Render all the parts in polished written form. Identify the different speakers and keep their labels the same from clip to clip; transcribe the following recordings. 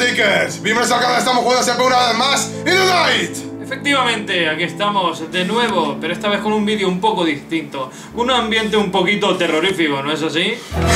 Speaker 1: Fakers, bienvenidos al canal, estamos jugando siempre una vez más In The Night.
Speaker 2: Efectivamente, aquí estamos de nuevo, pero esta vez con un vídeo un poco distinto, un ambiente un poquito terrorífico, ¿no es así?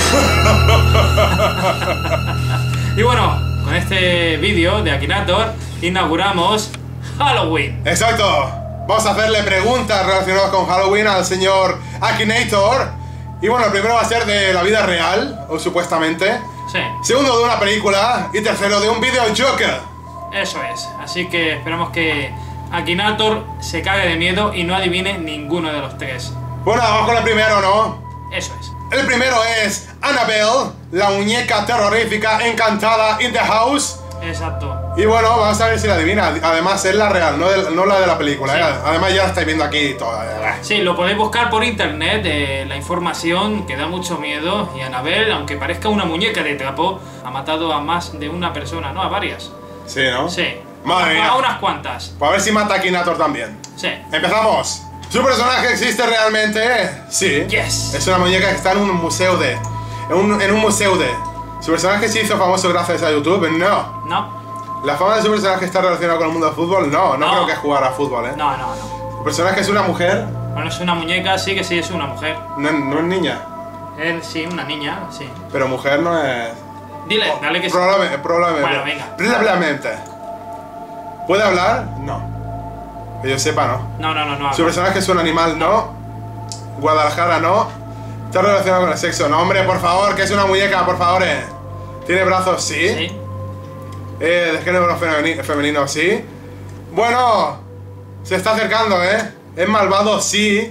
Speaker 2: Y bueno, con este vídeo de Akinator inauguramos Halloween.
Speaker 1: Exacto, vamos a hacerle preguntas relacionadas con Halloween al señor Akinator. Y bueno, el primero va a ser de la vida real, o supuestamente.
Speaker 2: Sí.
Speaker 1: Segundo de una película y tercero de un video Joker.
Speaker 2: Eso es, así que esperamos que Akinator se cague de miedo y no adivine ninguno de los tres.
Speaker 1: Bueno, vamos con el primero, ¿no?
Speaker 2: Eso es.
Speaker 1: El primero es Annabelle, la muñeca terrorífica encantada in the house.
Speaker 2: Exacto.
Speaker 1: Y bueno, vamos a ver si la adivina. Además es la real, no la de la película.
Speaker 2: Sí.
Speaker 1: Además ya la estáis viendo aquí toda.
Speaker 2: Sí, lo podéis buscar por internet, la información que da mucho miedo. Y Annabelle, aunque parezca una muñeca de trapo, ha matado a más de una persona, no, a varias.
Speaker 1: Sí, ¿no?
Speaker 2: Sí.
Speaker 1: Madre mía.
Speaker 2: A unas cuantas.
Speaker 1: Pues a ver si mata a Akinator también.
Speaker 2: Sí.
Speaker 1: Empezamos. ¿Su personaje existe realmente? Sí.
Speaker 2: Yes.
Speaker 1: Es una muñeca que está en un museo de... En un museo de... ¿Su personaje se hizo famoso gracias a YouTube? No.
Speaker 2: No.
Speaker 1: ¿La fama de su personaje está relacionada con el mundo del fútbol? No, no creo que jugar a fútbol, ¿eh?
Speaker 2: No, no, no.
Speaker 1: ¿Su personaje es una mujer?
Speaker 2: Bueno, es una muñeca, sí que sí, es una mujer.
Speaker 1: No es niña.
Speaker 2: Él sí, una niña, sí.
Speaker 1: Pero mujer no es...
Speaker 2: Dile, dale que sí.
Speaker 1: Probablemente.
Speaker 2: Bueno, venga.
Speaker 1: Probablemente. ¿Puede hablar? No. Que yo sepa, no.
Speaker 2: No.
Speaker 1: ¿Su personaje es un animal? No. Guadalajara, no. ¿Está relacionado con el sexo? No, hombre, por favor, que es una muñeca, por favor. ¿Tiene brazos? Sí.
Speaker 2: Sí.
Speaker 1: De género femenino, sí. Bueno, se está acercando, ¿eh? Es malvado, sí.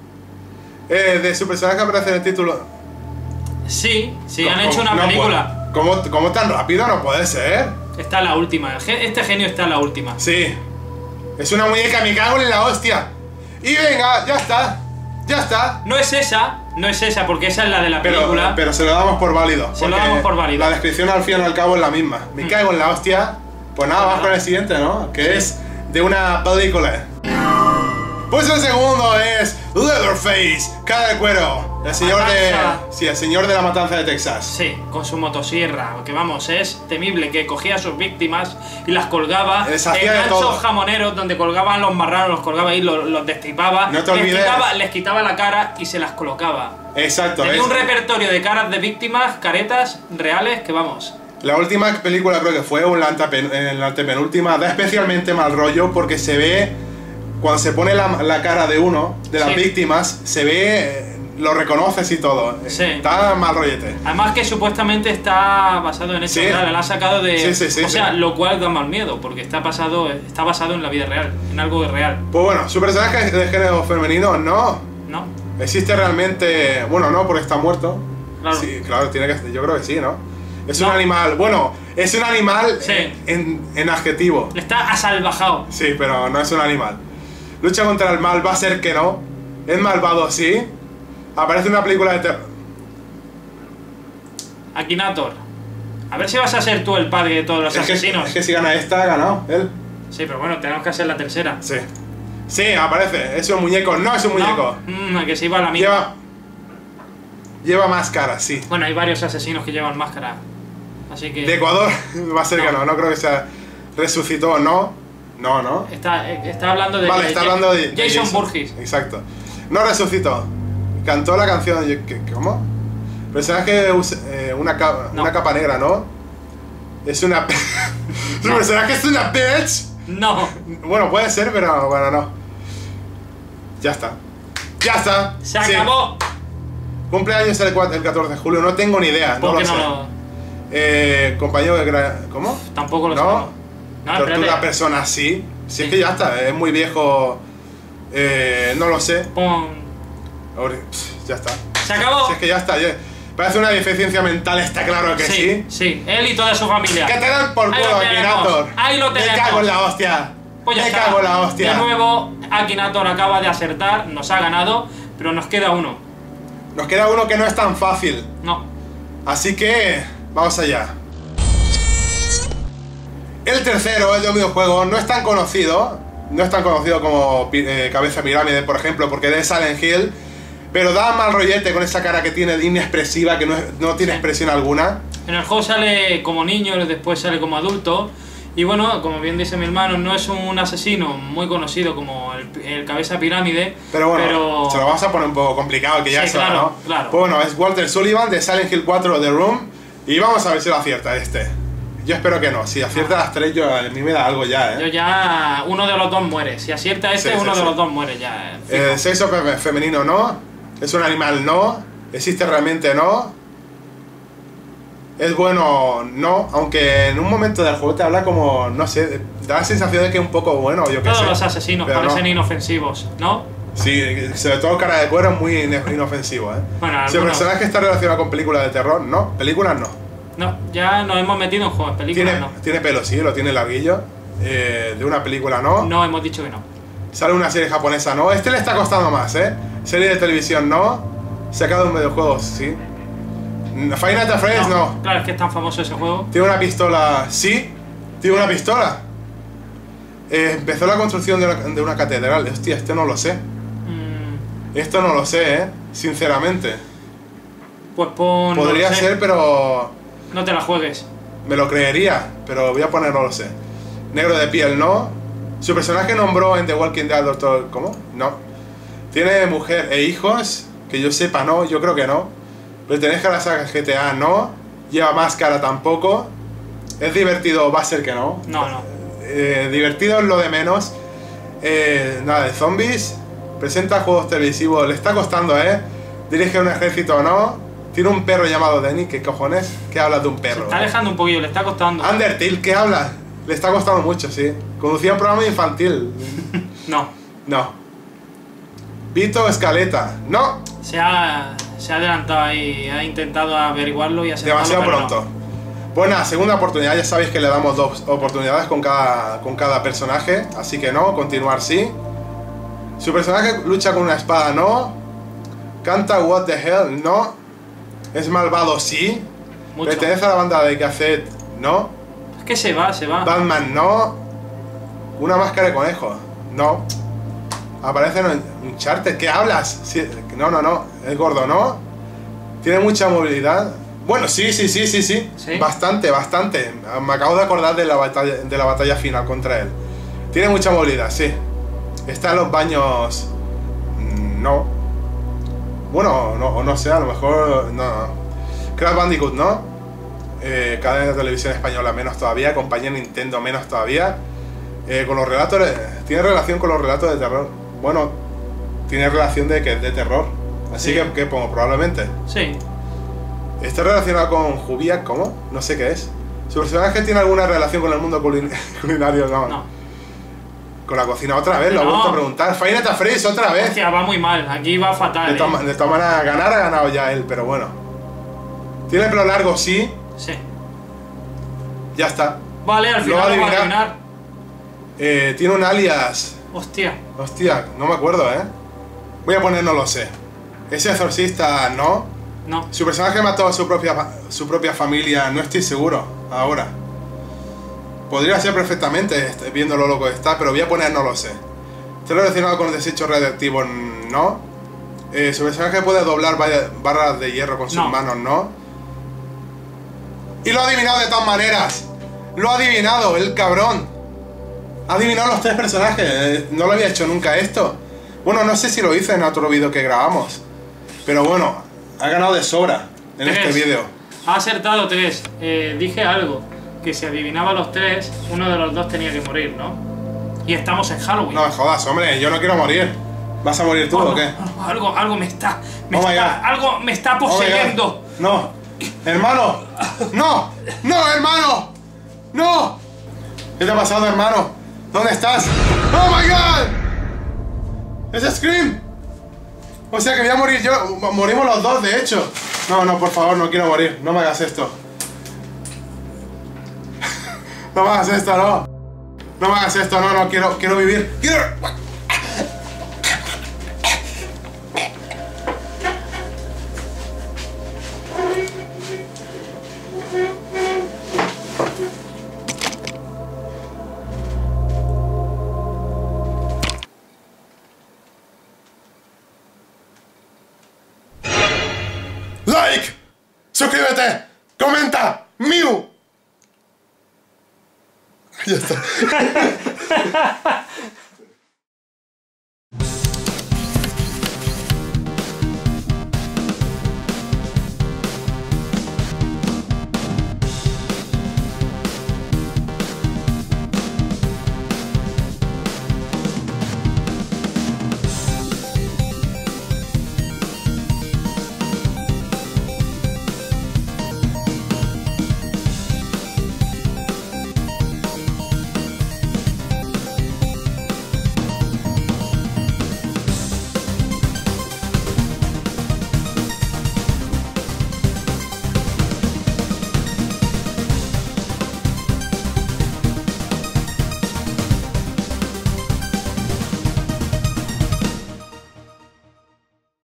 Speaker 1: De su personaje aparece en el título.
Speaker 2: Sí, han hecho una película.
Speaker 1: ¿Cómo tan rápido? No puede ser.
Speaker 2: Está la última. Este genio está en la última.
Speaker 1: Sí. Es una muñeca, me cago en la hostia. Y venga, ya está. Ya está.
Speaker 2: No es esa, porque esa es la de la película.
Speaker 1: Pero se lo damos por válido.
Speaker 2: Se lo damos por válido.
Speaker 1: La descripción al fin y al cabo es la misma. Me cago en la hostia. Pues nada, vamos con el siguiente, ¿no? Que es de una película. Pues el segundo es Leatherface, cara de cuero. El señor de... Sí, el señor de la matanza de Texas.
Speaker 2: Sí, con su motosierra. Que vamos, es temible, que cogía a sus víctimas y las colgaba en ganchos jamoneros donde colgaban los marranos, los colgaba ahí, los destripaba.
Speaker 1: No te olvides.
Speaker 2: Les quitaba la cara y se las colocaba.
Speaker 1: Exacto.
Speaker 2: Tenía un repertorio de caras de víctimas, caretas reales, que vamos.
Speaker 1: La última película creo que fue, o en la antepenúltima, da especialmente mal rollo porque se ve, cuando se pone la cara de uno, de las víctimas, se ve, lo reconoces y todo.
Speaker 2: Sí.
Speaker 1: Está mal rollete.
Speaker 2: Además que supuestamente está basado en hechos reales, la han sacado de... o sea, lo cual da mal miedo, porque está basado en la vida real, en algo real.
Speaker 1: Pues bueno, su personaje es de género femenino, no.
Speaker 2: ¿No?
Speaker 1: Existe realmente... Bueno, no, porque está muerto.
Speaker 2: Claro.
Speaker 1: Sí, claro, tiene que... Yo creo que sí, ¿no? Es un animal... Bueno, es un animal en adjetivo.
Speaker 2: Está asalvajado.
Speaker 1: Sí, pero no es un animal. Lucha contra el mal, va a ser que no. Es malvado, sí. Aparece en una película de terror.
Speaker 2: Akinator. A ver si vas a ser tú el padre de todos los asesinos.
Speaker 1: Es que si gana esta, ha ganado él.
Speaker 2: Sí, pero bueno, tenemos que hacer la tercera.
Speaker 1: Sí. Sí, aparece. Es un muñeco. No es un muñeco.
Speaker 2: Que se iba a la misma.
Speaker 1: Lleva máscara, sí.
Speaker 2: Bueno, hay varios asesinos que llevan máscara. Así que...
Speaker 1: De Ecuador va a ser que no. No creo que sea... Resucitó, no. No.
Speaker 2: Está hablando de...
Speaker 1: Vale, está hablando de
Speaker 2: Jason Voorhees.
Speaker 1: Exacto. No resucitó. Cantó la canción... ¿Cómo? Personaje una capa negra, ¿no? Es una... ¿Su personaje es una bitch?
Speaker 2: No.
Speaker 1: Bueno, puede ser, pero bueno, no. Ya está. ¡Ya está!
Speaker 2: ¡Se acabó!
Speaker 1: Cumpleaños el 14 de julio, no tengo ni idea.
Speaker 2: ¿Por qué
Speaker 1: no lo sé. Compañero de... ¿Cómo?
Speaker 2: Tampoco lo sé.
Speaker 1: No, tortura persona, sí. Si es que ya está, es muy viejo. No lo sé. Ya está.
Speaker 2: Se acabó.
Speaker 1: Si es que ya está. Parece una deficiencia mental, está claro que sí.
Speaker 2: Sí, él y toda su familia.
Speaker 1: Que te dan por culo, Akinator.
Speaker 2: Ahí lo tenemos.
Speaker 1: Me cago en la hostia.
Speaker 2: Pues ya
Speaker 1: Me
Speaker 2: está.
Speaker 1: cago en la hostia.
Speaker 2: De nuevo, Akinator acaba de acertar, nos ha ganado, pero nos queda uno.
Speaker 1: Nos queda uno que no es tan fácil.
Speaker 2: No.
Speaker 1: Así que vamos allá. El tercero, el de un videojuego, no es tan conocido. No es tan conocido como Cabeza Pirámide, por ejemplo, porque es Silent Hill. Pero da mal rollete con esa cara que tiene inexpresiva, que no tiene expresión alguna.
Speaker 2: En el juego sale como niño, después sale como adulto. Y bueno, como bien dice mi hermano, no es un asesino muy conocido como el cabeza pirámide.
Speaker 1: Pero bueno, se lo vamos a poner un poco complicado, que ya
Speaker 2: sí,
Speaker 1: se
Speaker 2: claro,
Speaker 1: ¿no?
Speaker 2: Claro.
Speaker 1: Pues bueno, es Walter Sullivan de Silent Hill 4 The Room. Y vamos a ver si lo acierta este. Yo espero que no. Si acierta las 3, a mí me da algo ya, ¿eh?
Speaker 2: Yo ya... Uno de los dos muere. Si acierta este, uno de los dos muere ya.
Speaker 1: Sexo femenino no. Es un animal no. Existe realmente no. Es bueno no. Aunque en un momento del juego te habla como... No sé, da la sensación de que es un poco bueno, yo qué sé.
Speaker 2: Todos los asesinos parecen inofensivos, ¿no?
Speaker 1: Sí, sobre todo cara de cuero es muy inofensivo, ¿eh?
Speaker 2: Bueno,
Speaker 1: si el personaje está relacionado con películas de terror, no. Películas no.
Speaker 2: No, ya nos hemos metido en juegos, películas no.
Speaker 1: Tiene pelo, sí, lo tiene larguillo. De una película no.
Speaker 2: No, hemos dicho que no.
Speaker 1: Sale una serie japonesa no. Este le está costando más, ¿eh? Serie de televisión no. Sacado un videojuego, sí. Five Nights at Freddy's no.
Speaker 2: Claro, es que es tan famoso ese juego.
Speaker 1: Tiene una pistola, sí. Tiene una pistola. Empezó la construcción de una catedral. Hostia, este no lo sé. Esto no lo sé, ¿eh? Sinceramente.
Speaker 2: Pues pon...
Speaker 1: Podría ser, pero...
Speaker 2: No te la juegues.
Speaker 1: Me lo creería, pero voy a poner no lo sé. Negro de piel, no. Su personaje nombró en The Walking Dead Doctor... ¿Cómo? No. Tiene mujer e hijos, que yo sepa no, yo creo que no. Pertenece a la saga GTA, no. Lleva máscara tampoco. Es divertido, va a ser que no.
Speaker 2: No.
Speaker 1: Divertido es lo de menos. Nada de zombies. Presenta juegos televisivos, le está costando, ¿eh? Dirige un ejército, no. Tiene un perro llamado Denny, ¿qué cojones? ¿Qué hablas de un perro?
Speaker 2: Se está alejando un poquillo, le está costando.
Speaker 1: Undertale, ¿qué hablas? Le está costando mucho, sí. Conducía un programa infantil. No. Vito Escaleta, no.
Speaker 2: Se ha adelantado ahí, ha intentado averiguarlo y ha
Speaker 1: demasiado pronto. No. Pues nada, segunda oportunidad, ya sabéis que le damos 2 oportunidades con cada personaje, así que no, continuar sí. Su personaje lucha con una espada, no. Canta What the Hell, no. Es malvado, sí.
Speaker 2: Mucho.
Speaker 1: Pertenece a la banda de Cassette, no.
Speaker 2: Es que se va.
Speaker 1: Batman, no. Una máscara de conejo, no. Aparece en Uncharted, ¿qué hablas? Sí, no. Es gordo, no. Tiene mucha movilidad. Bueno, sí.
Speaker 2: ¿Sí?
Speaker 1: Bastante. Me acabo de acordar de la batalla final contra él. Tiene mucha movilidad, sí. Está en los baños... No. Bueno, no sé, a lo mejor... No. Crash Bandicoot, ¿no? Cadena de televisión española menos todavía. Compañía Nintendo menos todavía. Con los relatos... Tiene relación con los relatos de terror. Bueno, tiene relación de que es de terror. Así
Speaker 2: sí.
Speaker 1: que pongo, probablemente.
Speaker 2: Sí.
Speaker 1: ¿Está relacionado con Jubiac? ¿Cómo? No sé qué es. ¿Su personaje tiene alguna relación con el mundo culinario? No. Con la cocina otra vez, lo he vuelto a preguntar. Five Nights at Freddy's otra vez.
Speaker 2: Hostia, va muy mal, aquí va fatal.
Speaker 1: De todas maneras, ganar ha ganado ya él, pero bueno. ¿Tiene pelo largo? Sí.
Speaker 2: Sí.
Speaker 1: Ya está.
Speaker 2: Vale, al final lo va a adivinar.
Speaker 1: Tiene un alias.
Speaker 2: Hostia,
Speaker 1: no me acuerdo, ¿eh? Voy a poner no lo sé. Ese exorcista, no.
Speaker 2: No.
Speaker 1: Su personaje mató a su propia familia, no estoy seguro ahora. Podría ser perfectamente, viendo lo loco que está, pero voy a poner no lo sé. ¿Está relacionado con el desecho radioactivo? No. Su personaje puede doblar barras de hierro con sus manos, no. Y lo ha adivinado de todas maneras. Lo ha adivinado, el cabrón. Ha adivinado los 3 personajes. No lo había hecho nunca esto. Bueno, no sé si lo hice en otro vídeo que grabamos. Pero bueno, ha ganado de sobra en este vídeo.
Speaker 2: Ha acertado 3. Dije algo. Que si adivinaba los 3, uno de los 2 tenía que morir, ¿no? Y estamos en Halloween.
Speaker 1: No me jodas, hombre, yo no quiero morir. ¿Vas a morir tú o qué?
Speaker 2: Algo me está poseyendo.
Speaker 1: No, hermano. No, hermano. No. ¿Qué te ha pasado, hermano? ¿Dónde estás? ¡Oh, my God! ¡Es Scream! O sea que voy a morir yo. Morimos los 2, de hecho. No, por favor, no quiero morir. No me hagas esto. No me hagas esto, no. No me hagas esto, no, quiero vivir. Like, suscríbete, comenta Mew. Ya está.